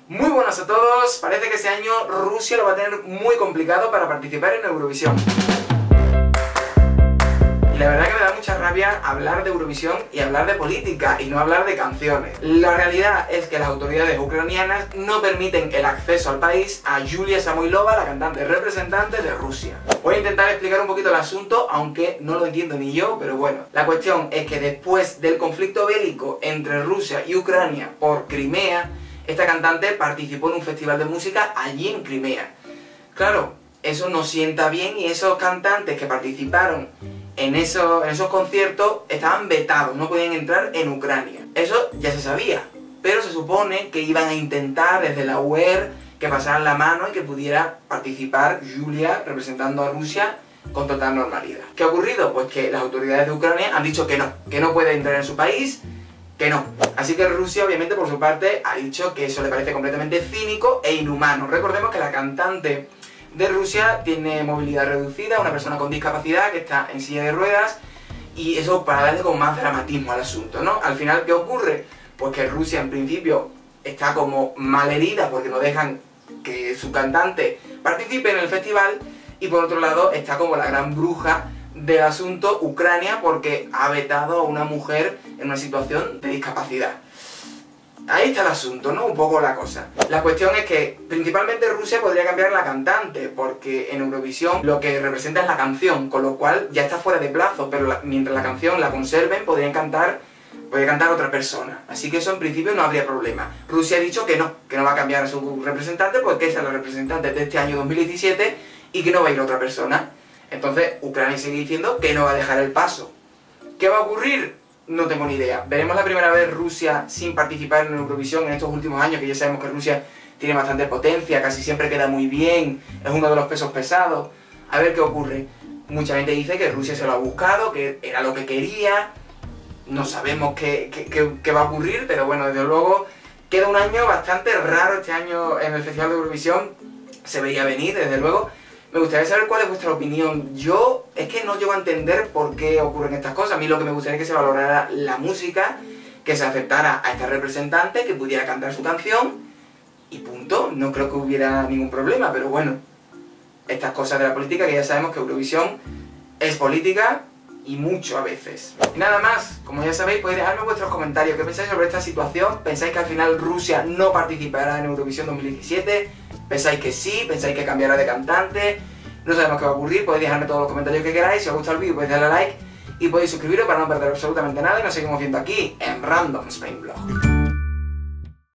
Muy buenas a todos, parece que este año Rusia lo va a tener muy complicado para participar en Eurovisión. Y la verdad que me da mucha rabia hablar de Eurovisión y hablar de política y no hablar de canciones. La realidad es que las autoridades ucranianas no permiten el acceso al país a Yulia Samoilova, la cantante representante de Rusia. Voy a intentar explicar un poquito el asunto, aunque no lo entiendo ni yo, pero bueno. La cuestión es que después del conflicto bélico entre Rusia y Ucrania por Crimea, esta cantante participó en un festival de música allí en Crimea. Claro, eso no sienta bien y esos cantantes que participaron en esos conciertos estaban vetados, no podían entrar en Ucrania. Eso ya se sabía, pero se supone que iban a intentar desde la UER que pasaran la mano y que pudiera participar Yulia representando a Rusia con total normalidad. ¿Qué ha ocurrido? Pues que las autoridades de Ucrania han dicho que no puede entrar en su país, que no. Así que Rusia, obviamente, por su parte, ha dicho que eso le parece completamente cínico e inhumano. Recordemos que la cantante de Rusia tiene movilidad reducida, una persona con discapacidad que está en silla de ruedas, y eso para darle como más dramatismo al asunto, ¿no? Al final, ¿qué ocurre? Pues que Rusia, en principio, está como malherida porque no dejan que su cantante participe en el festival, y por otro lado está como la gran bruja del asunto Ucrania porque ha vetado a una mujer en una situación de discapacidad. Ahí está el asunto, ¿no? Un poco la cosa. La cuestión es que principalmente Rusia podría cambiar la cantante, porque en Eurovisión lo que representa es la canción, con lo cual ya está fuera de plazo, pero mientras la canción la conserven podría cantar otra persona. Así que eso en principio no habría problema. Rusia ha dicho que no va a cambiar a su representante porque esa es la representante de este año 2017 y que no va a ir otra persona. Entonces Ucrania sigue diciendo que no va a dejar el paso. ¿Qué va a ocurrir? No tengo ni idea. Veremos la primera vez Rusia sin participar en Eurovisión en estos últimos años, que ya sabemos que Rusia tiene bastante potencia, casi siempre queda muy bien, es uno de los pesos pesados. A ver qué ocurre. Mucha gente dice que Rusia se lo ha buscado, que era lo que quería. No sabemos qué va a ocurrir, pero bueno, desde luego queda un año bastante raro este año en el Festival de Eurovisión. Se veía venir, desde luego. Me gustaría saber cuál es vuestra opinión. Yo es que no llego a entender por qué ocurren estas cosas. A mí lo que me gustaría es que se valorara la música, que se aceptara a esta representante, que pudiera cantar su canción y punto. No creo que hubiera ningún problema, pero bueno, estas cosas de la política, que ya sabemos que Eurovisión es política y mucho a veces. Y nada más, como ya sabéis, podéis dejarme vuestros comentarios. ¿Qué pensáis sobre esta situación? ¿Pensáis que al final Rusia no participará en Eurovisión 2017? ¿Pensáis que sí? ¿Pensáis que cambiará de cantante? No sabemos qué va a ocurrir. Podéis dejarme todos los comentarios que queráis. Si os gusta el vídeo podéis darle a like y podéis suscribiros para no perder absolutamente nada. Y nos seguimos viendo aquí en Random Spain Blog.